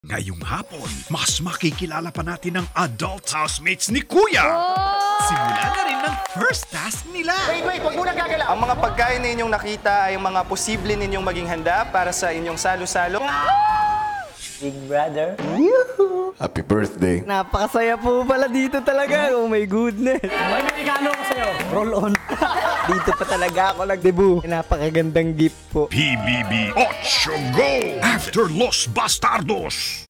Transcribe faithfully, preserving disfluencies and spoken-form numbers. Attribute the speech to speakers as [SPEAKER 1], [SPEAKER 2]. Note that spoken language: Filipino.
[SPEAKER 1] Ngayong hapon, mas makikilala pa natin ang adult housemates ni Kuya. Simula na rin ng first task nila.
[SPEAKER 2] Wait, wait, wag muna gagalaw.
[SPEAKER 3] Ang mga pagkain na inyong nakita ay mga posible ninyong maging handa para sa inyong salo-salo.
[SPEAKER 2] Big brother.
[SPEAKER 4] Happy birthday.
[SPEAKER 5] Napakasaya po pala dito talaga. Oh my goodness.
[SPEAKER 2] May regalo ko sa'yo.
[SPEAKER 5] Roll on. Dito pa talaga ako nag-debut. Napakagandang gift po.
[SPEAKER 1] P B B ocho Go! After Los Bastardos!